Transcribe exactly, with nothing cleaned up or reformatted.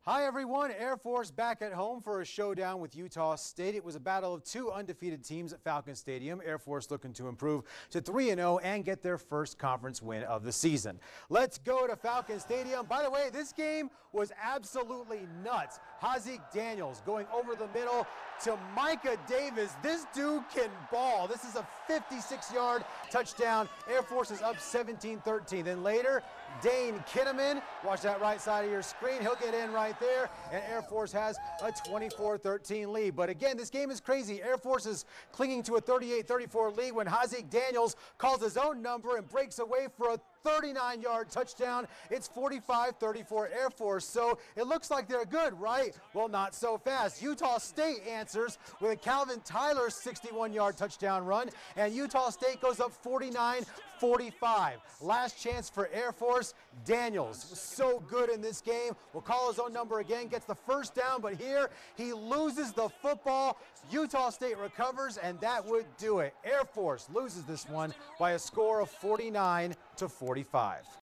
Hi everyone, Air Force back at home for a showdown with Utah State. It was a battle of two undefeated teams at Falcon Stadium. Air Force looking to improve to three and oh and get their first conference win of the season. Let's go to Falcon Stadium. By the way, this game was absolutely nuts. Haaziq Daniels going over the middle to Micah Davis. This dude can ball. This is a fifty-six yard touchdown. Air Force is up seventeen thirteen. Then later, Dane Kinnaman, watch that right side of your screen. He'll get in right there, and Air Force has a twenty-four thirteen lead. But again, this game is crazy. Air Force is clinging to a thirty-eight thirty-four lead when Haaziq Daniels calls his own number and breaks away for a thirty-nine yard touchdown. It's forty-five thirty-four Air Force, so it looks like they're good, right? Well, not so fast. Utah State answers with a Calvin Tyler sixty-one yard touchdown run, and Utah State goes up forty-nine forty-five. Last chance for Air Force. Daniels was so good in this game. Will call his own number again, gets the first down, but here he loses the football. Utah State recovers, and that would do it. Air Force loses this one by a score of forty-nine to forty-five.